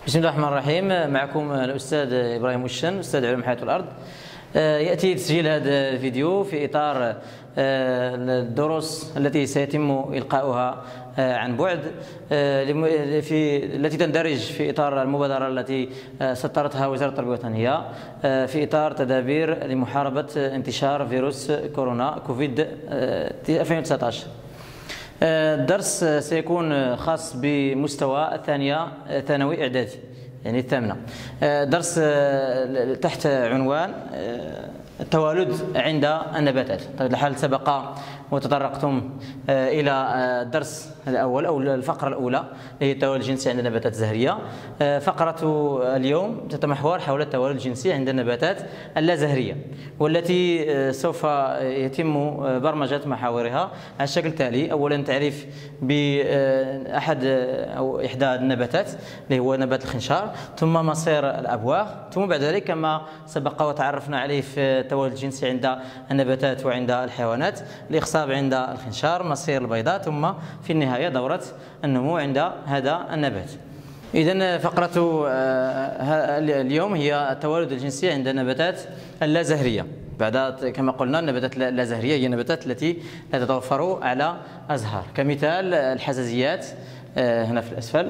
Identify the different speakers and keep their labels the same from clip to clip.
Speaker 1: بسم الله الرحمن الرحيم. معكم الأستاذ إبراهيم وشن، أستاذ علوم الحياة والأرض. يأتي تسجيل هذا الفيديو في إطار الدروس التي سيتم إلقاؤها عن بعد، التي تندرج في إطار المبادرة التي سطرتها وزارة التربية والتنمية في إطار تدابير لمحاربة انتشار فيروس كورونا كوفيد 2019. الدرس سيكون خاص بمستوى الثانية ثانوي إعدادي، يعني الثامنة. درس تحت عنوان التوالد عند النباتات. طيب الحال سبق وتطرقتم إلى الدرس الأول أو الفقرة الأولى اللي هي التوالد الجنسي عند النباتات الزهرية. فقرة اليوم تتمحور حول التوالد الجنسي عند النباتات اللازهرية، والتي سوف يتم برمجة محاورها على الشكل التالي. أولا تعريف بأحد أو إحدى النباتات اللي هو نبات الخنشار، ثم مصير الأبواغ، ثم بعد ذلك كما سبق وتعرفنا عليه في التوالد الجنسي عند النباتات وعند الحيوانات، الإخصاب عند الخنشار، مصير البيضاء، ثم في النهاية دورة النمو عند هذا النبات. إذن فقرة اليوم هي التوالد الجنسي عند النباتات اللازهرية. بعد كما قلنا النباتات اللازهرية هي النباتات التي لا تتوفر على أزهار، كمثال الحزازيات هنا في الأسفل،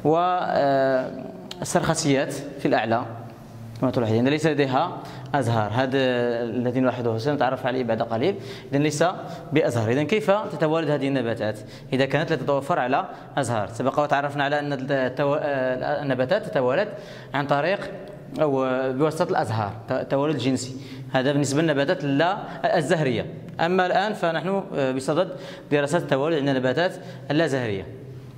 Speaker 1: والسرخسيات في الأعلى كما تلاحظون ليس لديها أزهار. هذا الذي نلاحظه سنتعرف عليه بعد قليل. إذن ليس بأزهار. إذن كيف تتوالد هذه النباتات إذا كانت لا تتوفر على أزهار؟ سبق وتعرفنا على أن النباتات تتوالد عن طريق أو بواسطة الأزهار، توالد جنسي. هذا بالنسبة للنباتات الزهرية. أما الآن فنحن بصدد دراسة التوالد عند النباتات اللازهرية.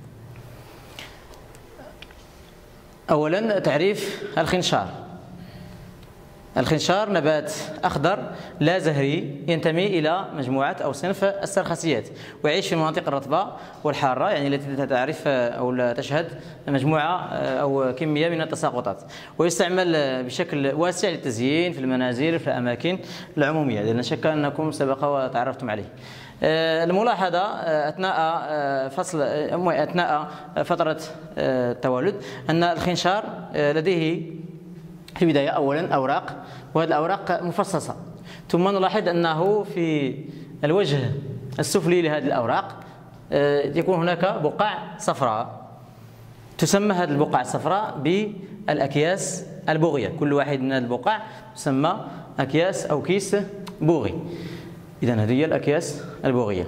Speaker 1: أولا تعريف الخنشار. الخنشار نبات أخضر لا زهري ينتمي إلى مجموعة أو صنف السرخسيات، ويعيش في المناطق الرطبة والحارة، يعني التي تعرف أو لا تشهد مجموعة أو كمية من التساقطات، ويستعمل بشكل واسع للتزيين في المنازل في الأماكن العمومية، لأن شك أنكم سبق وتعرفتم عليه. الملاحظة أثناء فترة التوالد أن الخنشار لديه في البداية أولا أوراق، وهذه الأوراق مفصصة، ثم نلاحظ أنه في الوجه السفلي لهذه الأوراق يكون هناك بقع صفراء، تسمى هذه البقع الصفراء بالأكياس البوغية. كل واحد من هذه البقع تسمى أكياس أو كيس بوغي. إذن هذه هي الأكياس البوغية.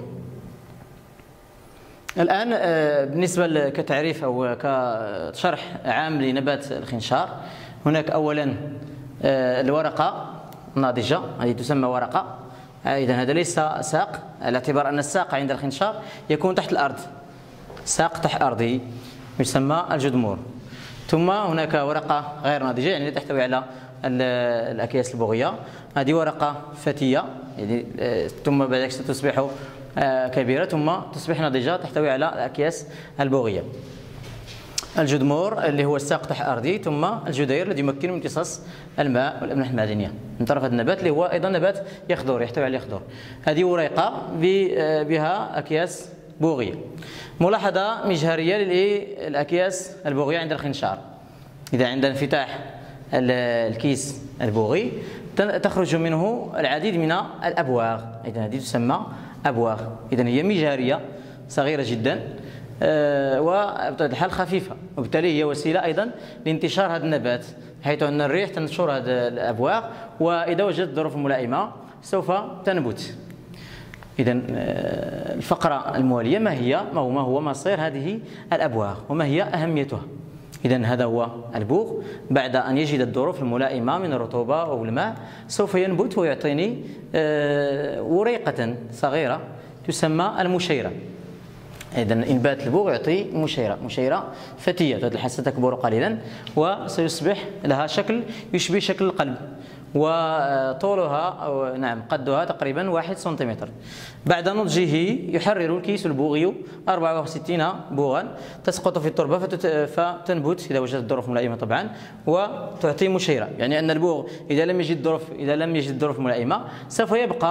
Speaker 1: الآن بالنسبة كتعريف أو كشرح عام لنبات الخنشار، هناك أولا الورقة الناضجة، هذه تسمى ورقة. إذن هذا ليس ساق، على اعتبار أن الساق عند الخنشار يكون تحت الأرض، ساق تحت أرضه يسمى الجذمور. ثم هناك ورقة غير ناضجة، يعني تحتوي على الأكياس البوغية، هذه ورقة فتية، يعني ثم بعد ذلك ستصبح كبيرة ثم تصبح ناضجة تحتوي على الأكياس البوغية. الجذمور اللي هو الساق تحت أرضي، ثم الجدير الذي يمكن من امتصاص الماء والأملاح المعدنية من طرف هذا النبات اللي هو أيضا نبات يخضر، يحتوي على اليخضر. هذه وريقة بها أكياس بوغية. ملاحظة مجهرية للأكياس البوغية عند الخنشار. إذا عند انفتاح الكيس البوغي تخرج منه العديد من الأبواغ، إذا هذه تسمى أبواغ. إذا هي مجهرية صغيرة جدا وبطبيعة الحال خفيفة، وبالتالي هي وسيلة أيضا لانتشار هذا النبات، حيث أن الريح تنشر هذه الأبواغ، وإذا وجدت الظروف الملائمة سوف تنبت. إذا الفقرة الموالية ما هو مصير هذه الأبواغ وما هي أهميتها. إذا هذا هو البوغ، بعد أن يجد الظروف الملائمة من الرطوبة أو الماء سوف ينبت ويعطيني وريقة صغيرة تسمى المشيرة. إذا إنبات البوغ يعطي مشيرة فتية، ستكبر قليلا وسيصبح لها شكل يشبه شكل القلب، وطولها أو قدها تقريبا 1 سنتيمتر. بعد نضجه يحرر الكيس البوغي 64 بوغا تسقط في التربة فتنبت إذا وجدت الظروف ملائمة طبعا، وتعطي مشيرة، يعني أن البوغ إذا لم يجد الظروف الملائمة سوف يبقى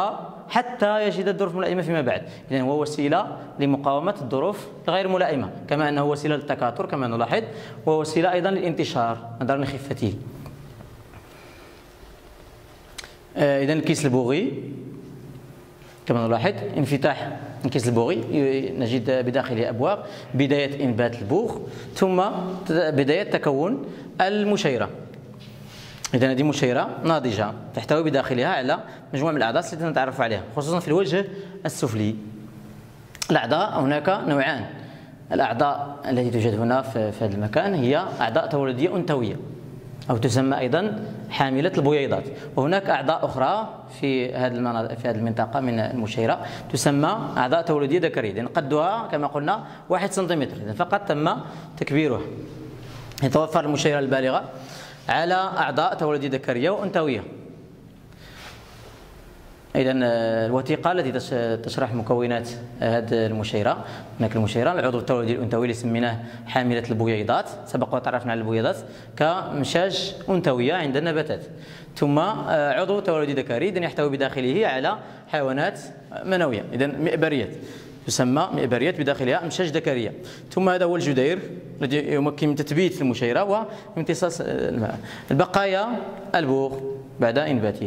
Speaker 1: حتى يجد الظروف الملائمة فيما بعد. إذن هو وسيلة لمقاومة الظروف الغير ملائمة، كما أنه وسيلة للتكاثر كما نلاحظ، ووسيلة أيضا للانتشار نظرا لخفته. إذن الكيس البوغي كما نلاحظ انفتاح الكيس البوغي نجد بداخله أبواغ، بداية إنبات البوغ ثم بداية تكون المشيرة. إذا هذه مشيرة ناضجة تحتوي بداخلها على مجموعة من الأعضاء التي نتعرف عليها خصوصا في الوجه السفلي. الأعضاء هناك نوعان، الأعضاء التي توجد هنا في هذا المكان هي أعضاء توليدية أنثوية أو تسمى أيضا حاملة البويضات، وهناك أعضاء أخرى في هذه المنطقة من المشيرة تسمى أعضاء توليدية ذكرية، لأن قدها كما قلنا 1 سنتيمتر، إذن فقط تم تكبيرها. يتوفر المشيرة البالغة على أعضاء توليدية ذكرية وأنثوية. إذن الوثيقة التي تشرح مكونات هذه المشيرة، هناك المشيرة العضو التوليدي الأنثوي اللي سميناه حاملة البويضات، سبق وتعرفنا على البويضات كمشاج أنثوية عند النباتات، ثم عضو توليدي ذكري إذن يحتوي بداخله على حيوانات منوية، إذن مئبريات تسمى مئبريات بداخلها أمشاج ذكرية، ثم هذا هو الجدير الذي يمكن من تثبيت المشيرة وامتصاص الماء. البقايا البوغ بعد إنباته.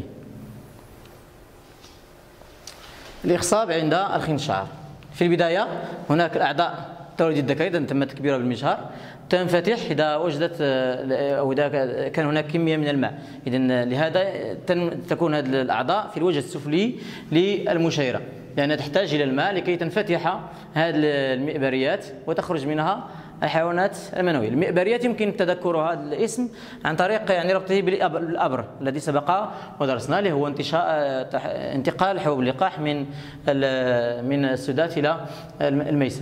Speaker 1: الإخصاب عند الخنشار. في البداية هناك الأعضاء التوليدي الذكري إذا تم تكبيرها بالمجهر تنفتح إذا وجدت أو إذا كان هناك كمية من الماء، إذن لهذا تكون هذه الأعضاء في الوجه السفلي للمشيرة لأنها تحتاج إلى الماء لكي تنفتح هذه المئبريات وتخرج منها الحيوانات المنوية. المئبريات يمكن تذكر هذا الاسم عن طريق ربطه بالأبر الذي سبق ودرسنا، اللي هو انتقال حبوب اللقاح من السدات إلى الميسم.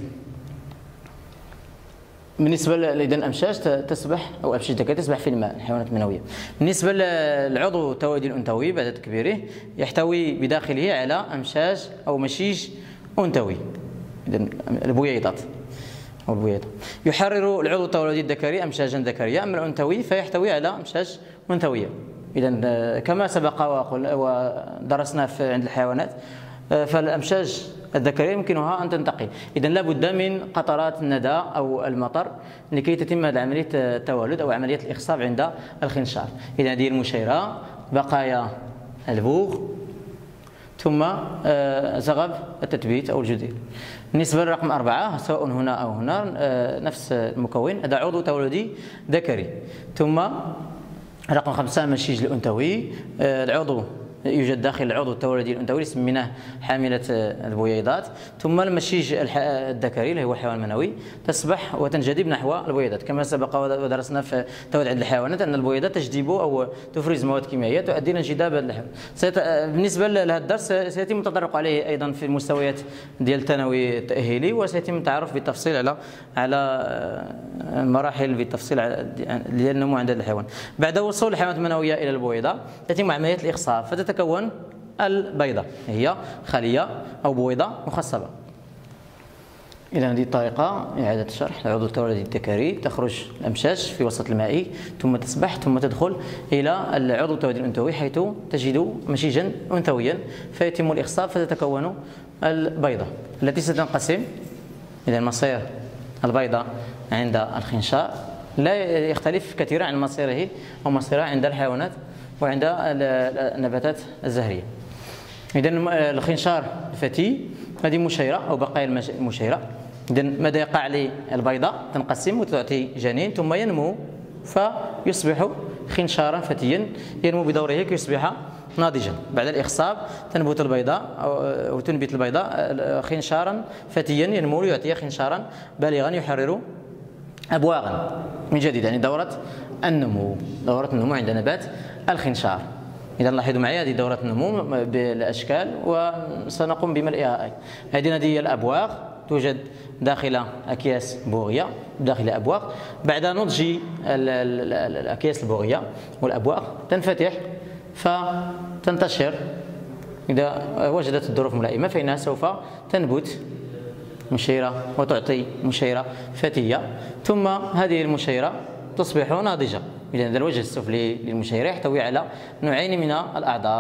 Speaker 1: بالنسبة للأمشاج تسبح أو أمشاج ذكرية تسبح في الماء، الحيوانات المنوية. بالنسبة للعضو التوليدي الأنثوي بعد تكبيره يحتوي بداخله على أمشاج أو مشيج أنثوي، إذن البويضات أو البويضة. يحرر العضو التوليدي الذكري أمشاجا ذكرية، أما الأنثوي فيحتوي على أمشاج أنثوية. إذن كما سبق ودرسنا عند الحيوانات فالأمشاج الذكرية يمكنها أن تنتقل، إذن لا بد من قطرات الندى أو المطر لكي تتم عملية التولد أو عملية الإخصاب عند الخنشار. إذن هذه المشيرة، بقايا البوغ، ثم زغب التثبيت أو الجدير. بالنسبة للرقم 4 سواء هنا أو هنا نفس المكون، هذا عضو تولدي ذكري. ثم رقم 5 مشيج الأنثوي، العضو يوجد داخل العضو التولدي الأنثوي سميناه حاملة البويضات، ثم المشيج الذكري اللي هو حيوان منوي تسبح وتنجذب نحو البويضات، كما سبق ودرسنا في التوليد عند الحيوانات أن البويضات تجذب أو تفرز مواد كيميائية تؤدي إلى انجذاب اللحم. بالنسبة لهذا الدرس سيتم التطرق عليه أيضا في المستويات ديال الثانوي التأهيلي، وسيتم التعرف بالتفصيل على مراحل بالتفصيل ديال النمو عند الحيوان. بعد وصول الحيوانات المنوية إلى البويضة تتم عملية الإخصاب فتتكون البيضة، هي خلية أو بويضة مخصبة. إذا هذه الطريقة إعادة الشرح. العضو التوليدي الذكري تخرج الأمشاج في وسط المائي ثم تسبح ثم تدخل إلى العضو التوليدي الأنثوي حيث تجد مشيجا أنثويا فيتم الإخصاب فتتكون البيضة التي ستنقسم. إذا مصير البيضة عند الخنشار لا يختلف كثيرا عن مصيره أو مصيرها عند الحيوانات وعند النباتات الزهرية. إذا الخنشار الفتي هذه مشيرة أو بقايا المشيرة. إذا ماذا يقع للبيضة؟ تنقسم وتعطي جنين ثم ينمو فيصبح خنشارا فتيا ينمو بدوره كي يصبح ناضجا. بعد الإخصاب تنبت البيضة أو تنبت البيضة خنشارا فتيا ينمو ليعطي خنشارا بالغا يحرر أبواغا من جديد، يعني دورة النمو عند نبات الخنشار. إذا لاحظوا معي هذه دورة النمو بالأشكال وسنقوم بملئها. هذه هي الأبواغ توجد داخل أكياس بوغية، داخل أبواغ. بعد نضج الأكياس البوغية والأبواغ تنفتح فتنتشر. إذا وجدت الظروف ملائمة فإنها سوف تنبت مشيرة وتعطي مشيرة فتية، ثم هذه المشيرة تصبح ناضجة. إذا الوجه السفلي للمشيرة يحتوي على نوعين من الأعضاء،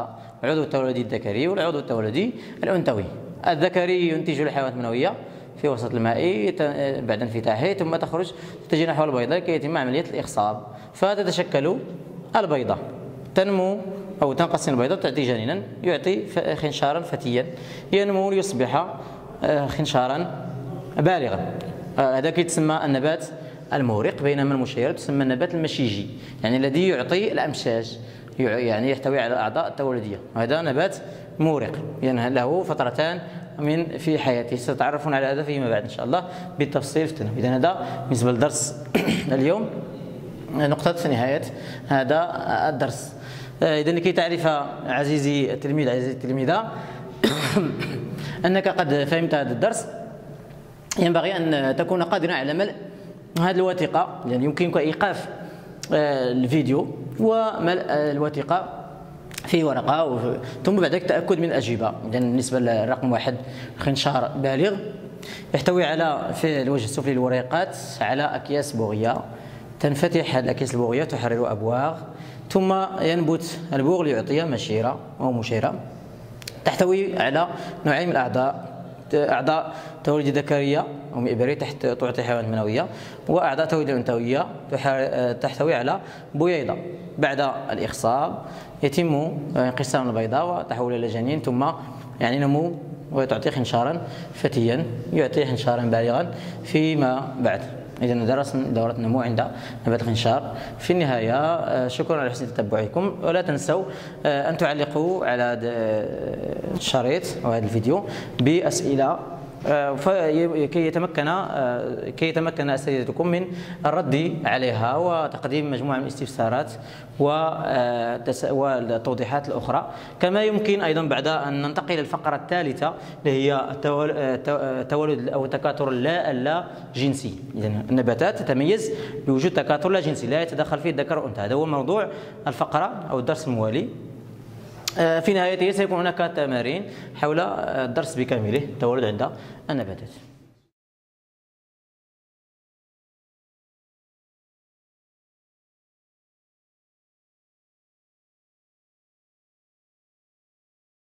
Speaker 1: العضو التولدي الذكري والعضو التولدي الأنثوي. الذكري ينتج الحيوانات المنوية في وسط المائي بعد انفتاحه، ثم تخرج تتجه نحو البيضة كي يتم عملية الإخصاب، فتتشكل البيضة، تنمو أو تنقسم البيضة تعطي جنينا يعطي خنشارا فتيا ينمو ليصبح خنشارا بالغا. هذا كيتسمى النبات المورق، بينما المشيرة تسمى النبات المشيجي، يعني الذي يعطي الأمشاج، يعني يحتوي على الأعضاء التولدية. هذا نبات مورق، يعني له فترتان في حياته، ستتعرفون على هذا فيما بعد إن شاء الله بالتفصيل في التنويه. إذن هذا بالنسبة لدرس اليوم، نقطة في نهاية هذا الدرس. إذن لكي تعرف عزيزي التلميذ عزيزي التلميذة أنك قد فهمت هذا الدرس، ينبغي أن تكون قادرا على ملء هذه الوثيقة، يعني يمكنك إيقاف الفيديو وملء الوثيقة في ورقة، ثم بعد ذلك التأكد من الأجوبة. إذن بالنسبة للرقم 1 خنشار بالغ يحتوي على في الوجه السفلي الوريقات على أكياس بوغية، تنفتح هذه الأكياس البوغية تحرر أبواغ، ثم ينبت البوغ ليعطي مشيرة أو مشيرة، تحتوي على نوعين من الأعضاء، أعضاء توليد ذكرية أو مئبري تعطي حيوانات منوية، وأعضاء توليد أنثوية تحتوي على بويضة. بعد الإخصاب يتم انقسام البيضة وتحولها إلى جنين، ثم يعني نمو وتعطي خنشارا فتيا يعطي خنشارا بالغا فيما بعد. إذا درسنا دورة النمو عند نبات الخنشار. في النهاية شكرا على حسن تتبعكم، ولا تنسوا أن تعلقوا على هذا الشريط أو هذا الفيديو بأسئلة كي يتمكن أساتذتكم من الرد عليها وتقديم مجموعة من الاستفسارات والتوضيحات الأخرى. كما يمكن أيضا بعد أن ننتقل للفقرة الثالثة اللي هي التولد أو التكاثر اللا جنسي. إذن النباتات تتميز بوجود تكاثر لا جنسي لا يتدخل فيه الذكر والأنثى. هذا هو موضوع الفقرة أو الدرس الموالي. في نهايته سيكون هناك تمارين حول الدرس بكامله، التولد عند النباتات.